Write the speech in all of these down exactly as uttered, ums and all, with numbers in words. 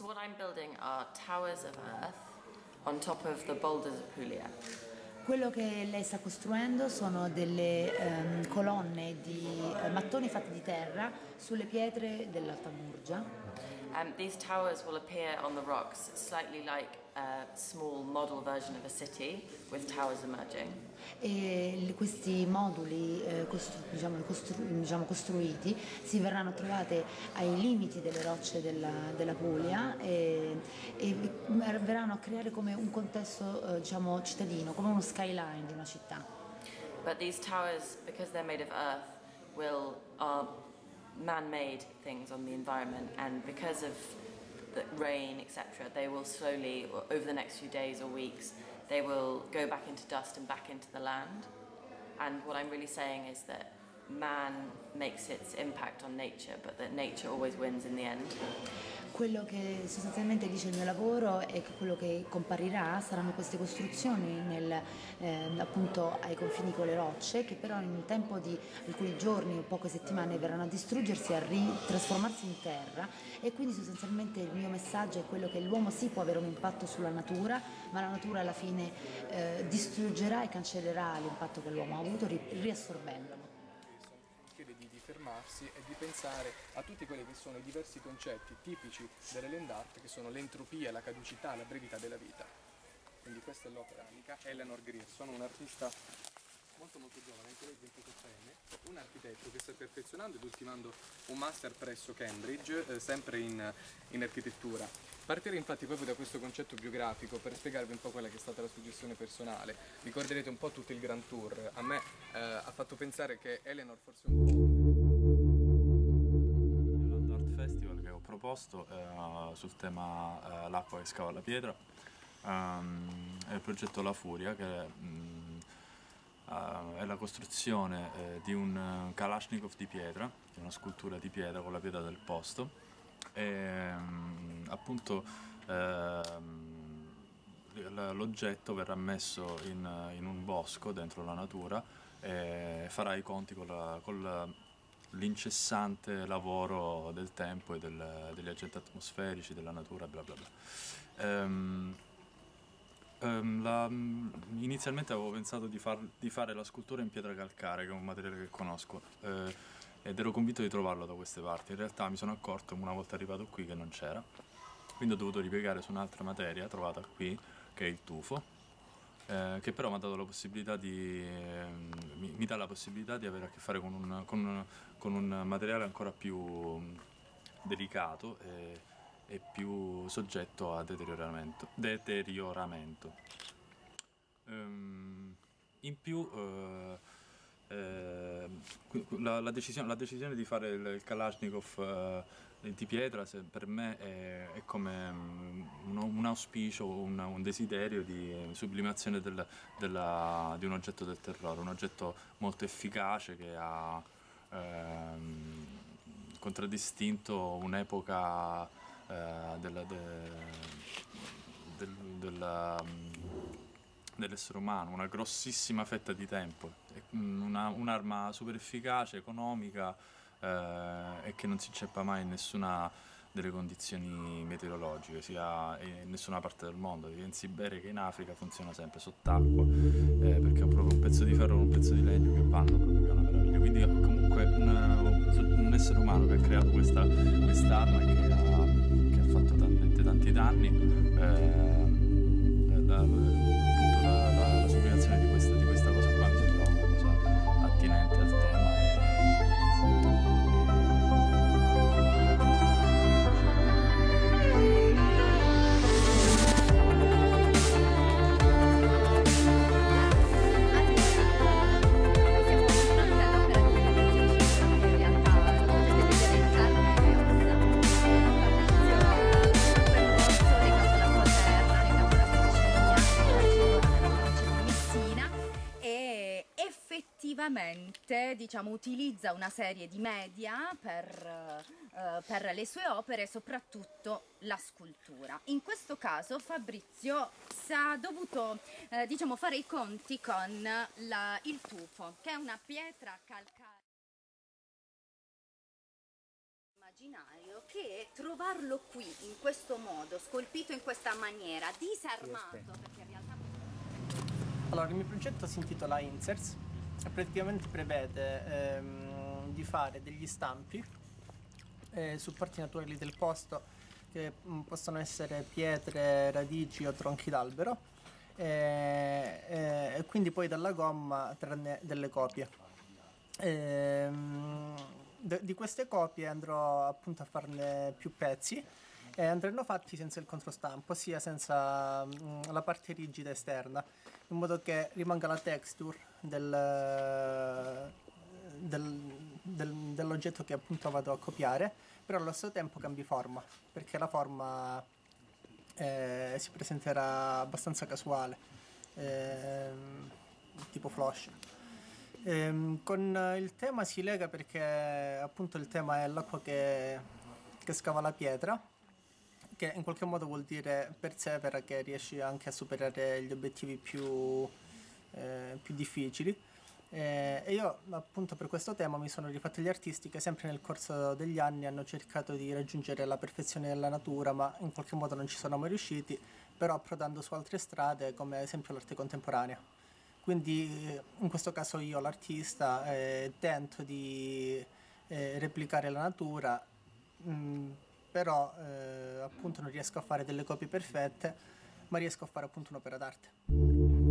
So what I'm building are towers of earth on top of the boulders of Puglia. Quello che lei sta costruendo sono delle ehm, colonne di eh, mattoni fatti di terra sulle pietre dell'Alta Murgia. Um, these towers will appear on the rocks slightly like a small model version of a city with towers emerging. E l- questi moduli eh, costru- diciamo, costru- diciamo, costruiti si verranno trovati ai limiti delle rocce della, della Puglia e, e verranno a creare come un contesto eh, diciamo, cittadino, come uno skyline di una città. But these towers, because they're made of earth, will are man-made things on the environment, and because of the rain, et cetera, they will slowly, over the next few days or weeks, they will go back into dust and back into the land. And what I'm really saying is that man makes its impact on nature, but that nature always wins in the end. Quello che sostanzialmente dice il mio lavoro è che quello che comparirà saranno queste costruzioni nel, eh, appunto ai confini con le rocce, che però in un tempo di alcuni giorni o poche settimane verranno a distruggersi e a ritrasformarsi in terra, e quindi sostanzialmente il mio messaggio è quello che l'uomo sì può avere un impatto sulla natura, ma la natura alla fine eh, distruggerà e cancellerà l'impatto che l'uomo ha avuto ri- riassorbendolo. Chiede di, di fermarsi e di pensare a tutti quelli che sono i diversi concetti tipici delle land art, che sono l'entropia, la caducità, la brevità della vita. Quindi questa è l'opera amica Eleanor Grierson, un'artista molto molto giovane, anche lei ventiquattrenne, un architetto che sta perfezionando ed ultimando un master presso Cambridge, eh, sempre in, in architettura. Partire infatti proprio da questo concetto biografico per spiegarvi un po' quella che è stata la sua gestione personale. Ricorderete un po' tutto il Grand Tour. A me eh, ha fatto pensare che Eleanor forse un po'... Land Art Festival che ho proposto eh, sul tema eh, l'acqua che scava la pietra, um, è il progetto La Furia, che um, uh, è la costruzione eh, di un Kalashnikov di pietra, che è una scultura di pietra con la pietra del posto. E, um, appunto ehm, l'oggetto verrà messo in, in un bosco dentro la natura e farà i conti con, la, con l'incessante lavoro del tempo e del, degli agenti atmosferici, della natura, bla bla bla. Ehm, ehm, la, inizialmente avevo pensato di, far, di fare la scultura in pietra calcarea, che è un materiale che conosco, eh, ed ero convinto di trovarlo da queste parti. In realtà mi sono accorto una volta arrivato qui che non c'era, quindi ho dovuto ripiegare su un'altra materia trovata qui, che è il tufo, eh, che però mi ha dato la possibilità di, eh, mi, mi dà la possibilità di avere a che fare con un, con un, con un materiale ancora più delicato e, e più soggetto a deterioramento. deterioramento. Um, in più eh, eh, la, la, decisione, la decisione di fare il, il Kalashnikov eh, di pietra, se, per me è, è come um, un, un auspicio, un, un desiderio di sublimazione del, della, di un oggetto del terrore, un oggetto molto efficace che ha ehm, contraddistinto un'epoca eh, della, de, del, della, dell'essere umano, una grossissima fetta di tempo, una, un'arma super efficace, economica eh, e che non si inceppa mai in nessuna delle condizioni meteorologiche, sia in nessuna parte del mondo, sia in Siberia che in Africa, funziona sempre sott'acqua, eh, perché è proprio un pezzo di ferro e un pezzo di legno che vanno proprio, che è una meraviglia. Quindi comunque un, un essere umano che ha creato questa quest'arma e che ha, che ha fatto talmente tanti danni, eh, la, la, La, la, la sublimazione di questa, di questa cosa qua mi sembrava una cosa attinente al tema. Effettivamente, diciamo, utilizza una serie di media per, eh, per le sue opere, soprattutto la scultura. In questo caso Fabrizio ha dovuto eh, diciamo, fare i conti con la, il tufo, che è una pietra calcarea immaginario che trovarlo qui, in questo modo, scolpito in questa maniera, disarmato, perché in realtà... Allora, il mio progetto si intitola Inserts e praticamente prevede ehm, di fare degli stampi eh, su parti naturali del posto, che mh, possono essere pietre, radici o tronchi d'albero, e, e, e quindi poi dalla gomma trarne delle copie. Ehm, de, di queste copie andrò appunto a farne più pezzi e andranno fatti senza il controstampo, ossia senza mh, la parte rigida esterna, in modo che rimanga la texture del, del, del, dell'oggetto che appunto vado a copiare, però allo stesso tempo cambi forma, perché la forma eh, si presenterà abbastanza casuale, eh, tipo flush. Eh, con il tema si lega perché appunto il tema è l'acqua che, che scava la pietra, che in qualche modo vuol dire persevera, che riesci anche a superare gli obiettivi più, eh, più difficili. Eh, e io appunto per questo tema mi sono rifatto gli artisti che sempre nel corso degli anni hanno cercato di raggiungere la perfezione della natura, ma in qualche modo non ci sono mai riusciti, però approdando su altre strade come ad esempio l'arte contemporanea. Quindi in questo caso io, l'artista, eh, tento di eh, replicare la natura, mh, però eh, appunto non riesco a fare delle copie perfette, ma riesco a fare appunto un'opera d'arte.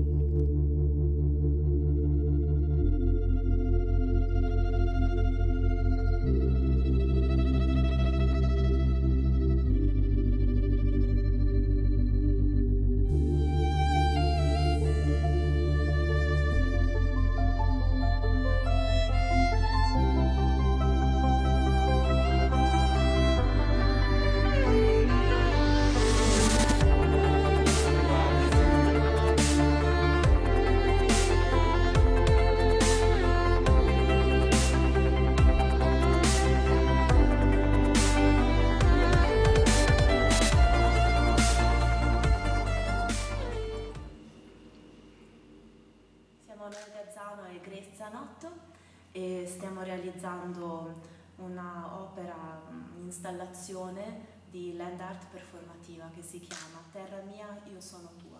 E stiamo realizzando una opera, un'installazione di land art performativa che si chiama Terra mia, io sono tua.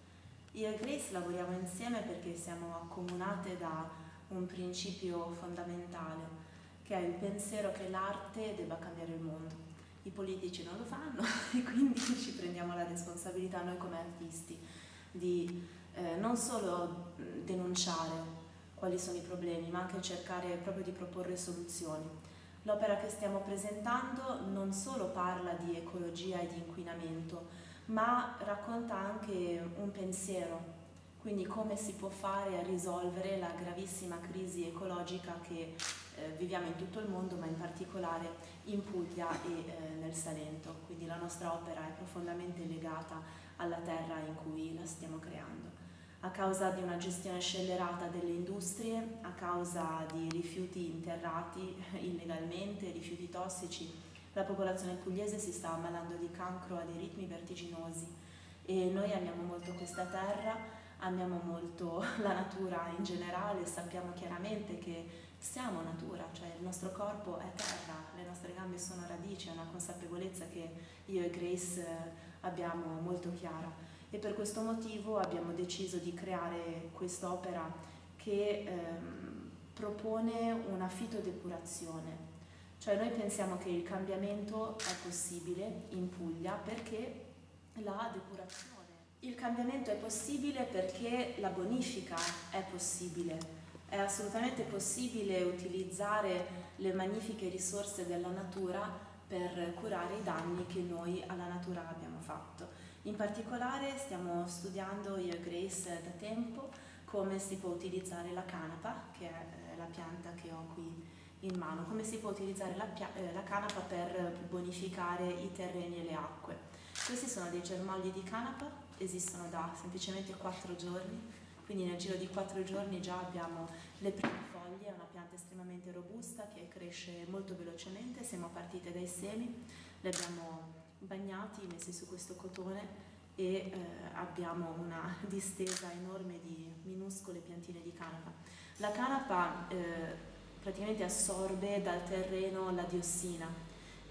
Io e Grace lavoriamo insieme perché siamo accomunate da un principio fondamentale, che è il pensiero che l'arte debba cambiare il mondo. I politici non lo fanno e quindi ci prendiamo la responsabilità noi come artisti di eh, non solo denunciare quali sono i problemi, ma anche cercare proprio di proporre soluzioni. L'opera che stiamo presentando non solo parla di ecologia e di inquinamento, ma racconta anche un pensiero, quindi come si può fare a risolvere la gravissima crisi ecologica che eh, viviamo in tutto il mondo, ma in particolare in Puglia e eh, nel Salento. Quindi la nostra opera è profondamente legata alla terra in cui la stiamo creando. A causa di una gestione scellerata delle industrie, a causa di rifiuti interrati illegalmente, rifiuti tossici, la popolazione pugliese si sta ammalando di cancro a dei ritmi vertiginosi e noi amiamo molto questa terra, amiamo molto la natura in generale, sappiamo chiaramente che siamo natura, cioè il nostro corpo è terra, le nostre gambe sono radici, è una consapevolezza che io e Grace abbiamo molto chiara. E per questo motivo abbiamo deciso di creare quest'opera che ehm, propone una fitodepurazione. Cioè noi pensiamo che il cambiamento è possibile in Puglia perché la depurazione. Il cambiamento è possibile perché la bonifica è possibile. È assolutamente possibile utilizzare le magnifiche risorse della natura per curare i danni che noi alla natura abbiamo fatto. In particolare stiamo studiando io e Grace da tempo come si può utilizzare la canapa, che è la pianta che ho qui in mano, come si può utilizzare la, eh, la canapa per bonificare i terreni e le acque. Questi sono dei germogli di canapa, esistono da semplicemente quattro giorni, quindi nel giro di quattro giorni già abbiamo le prime foglie, è una pianta estremamente robusta che cresce molto velocemente, siamo partite dai semi, le abbiamo bagnati, messi su questo cotone e eh, abbiamo una distesa enorme di minuscole piantine di canapa. La canapa eh, praticamente assorbe dal terreno la diossina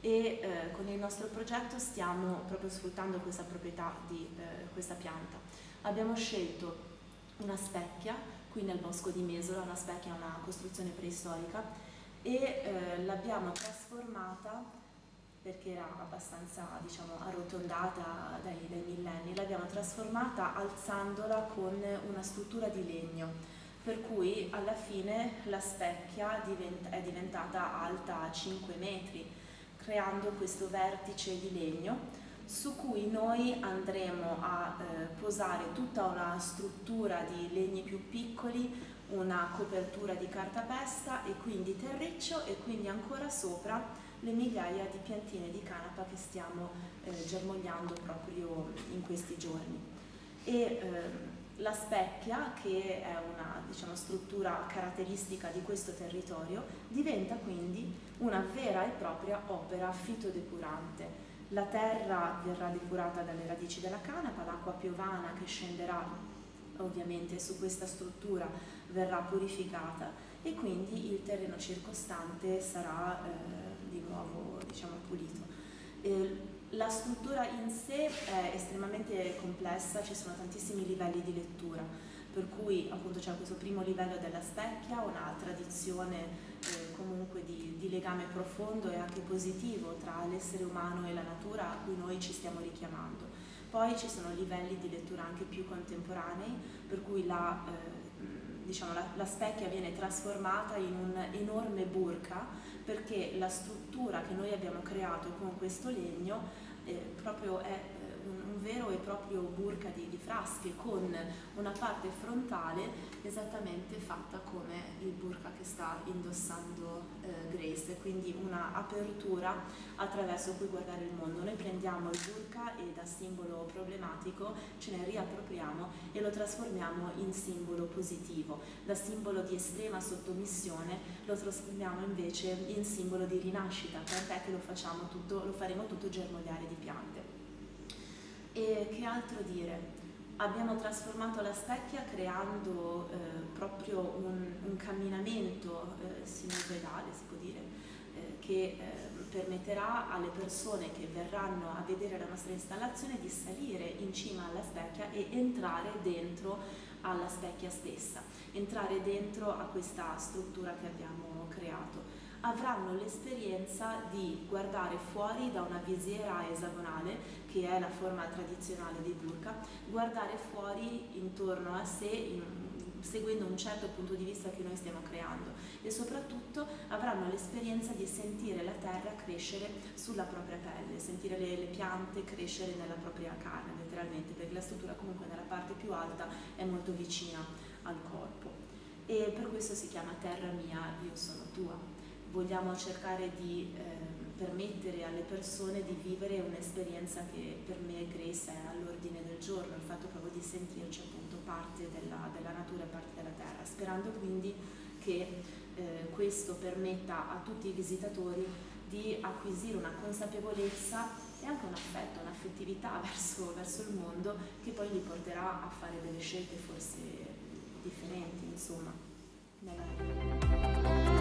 e eh, con il nostro progetto stiamo proprio sfruttando questa proprietà di eh, questa pianta. Abbiamo scelto una specchia qui nel bosco di Mesola. Una specchia è una costruzione preistorica e eh, l'abbiamo trasformata, perché era abbastanza, diciamo, arrotondata dai, dai millenni, l'abbiamo trasformata alzandola con una struttura di legno, per cui alla fine la specchia diventa, è diventata alta cinque metri, creando questo vertice di legno su cui noi andremo a eh, posare tutta una struttura di legni più piccoli, una copertura di cartapesta e quindi terriccio, e quindi ancora sopra le migliaia di piantine di canapa che stiamo eh, germogliando proprio in questi giorni. E eh, la specchia, che è una, diciamo, struttura caratteristica di questo territorio, diventa quindi una vera e propria opera fitodepurante. La terra verrà depurata dalle radici della canapa, l'acqua piovana che scenderà ovviamente su questa struttura verrà purificata e quindi il terreno circostante sarà eh, di nuovo, diciamo, pulito. Eh, la struttura in sé è estremamente complessa, ci sono tantissimi livelli di lettura, per cui appunto c'è questo primo livello della specchia, una tradizione eh, comunque di, di legame profondo e anche positivo tra l'essere umano e la natura a cui noi ci stiamo richiamando. Poi ci sono livelli di lettura anche più contemporanei, per cui la, eh, diciamo, la, la specchia viene trasformata in un enorme burka, perché la struttura che noi abbiamo creato con questo legno eh, proprio è eh, un, un vero e proprio burka di, di frasche, con una parte frontale esattamente fatta come il burka che sta indossando eh, Grace, quindi una apertura attraverso cui guardare il mondo. Noi prendiamo il burka e da simbolo problematico ce ne riappropriamo e lo trasformiamo in simbolo positivo, da simbolo di estrema sottomissione lo trasformiamo invece in simbolo di rinascita, tant'è che lo facciamo tutto, lo faremo tutto germogliare di piante. E che altro dire? Abbiamo trasformato la specchia creando eh, proprio un, un camminamento eh, sinusoidale, si può dire, eh, che eh, permetterà alle persone che verranno a vedere la nostra installazione di salire in cima alla specchia e entrare dentro alla specchia stessa, entrare dentro a questa struttura che abbiamo creato. Avranno l'esperienza di guardare fuori da una visiera esagonale, che è la forma tradizionale dei burka, guardare fuori intorno a sé in, seguendo un certo punto di vista che noi stiamo creando, e soprattutto avranno l'esperienza di sentire la terra crescere sulla propria pelle, sentire le, le piante crescere nella propria carne, letteralmente, perché la struttura comunque nella parte più alta è molto vicina al corpo. E per questo si chiama Terra mia, io sono tua. Vogliamo cercare di eh, permettere alle persone di vivere un'esperienza che per me, Grace, è all'ordine del giorno, il fatto proprio di sentirci appunto parte della, della natura e parte della terra, sperando quindi che eh, questo permetta a tutti i visitatori di acquisire una consapevolezza e anche un affetto, un'affettività verso, verso il mondo, che poi li porterà a fare delle scelte forse differenti, insomma, nella vita.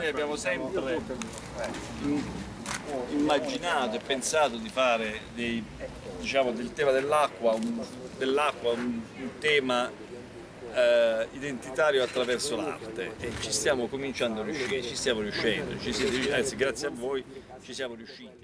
abbiamo sempre immaginato e pensato di fare dei, diciamo, del tema dell'acqua un, dell'acqua un, un tema eh, identitario attraverso l'arte, e ci stiamo cominciando a riuscire, ci stiamo riuscendo, ci siete, anzi grazie a voi ci siamo riusciti.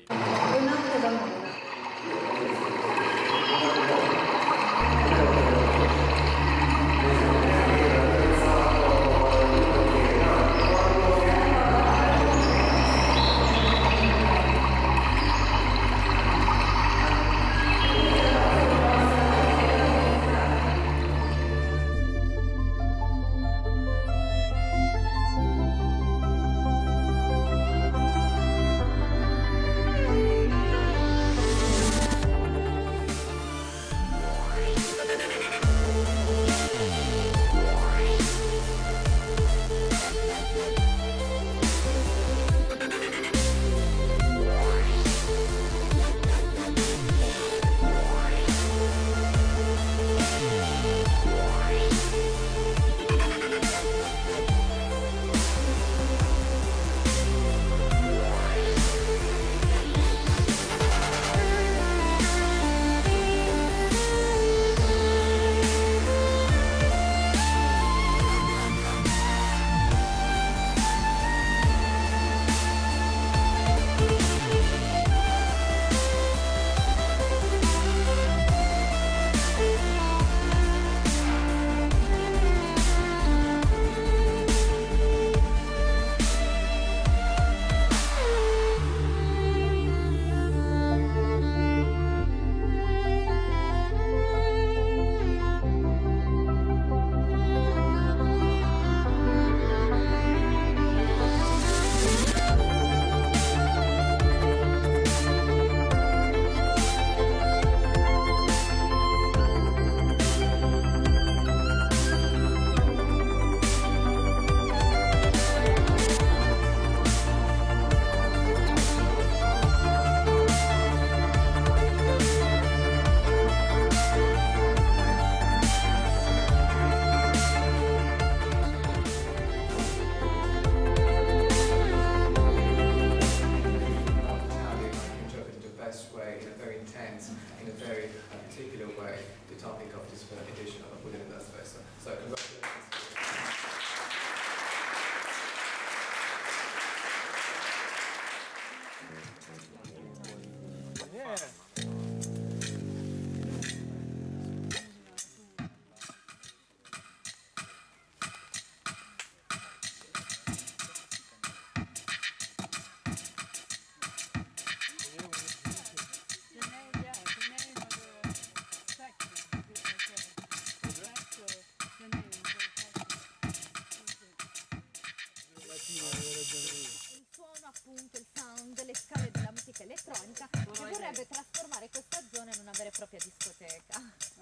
Appunto il sound delle scale della musica elettronica, che vorrebbe trasformare questa zona in una vera e propria discoteca.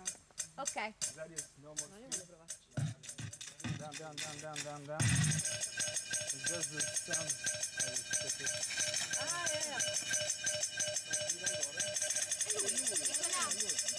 Ok. Down, down, down, down, down, down. Just the sound. Ah, yeah.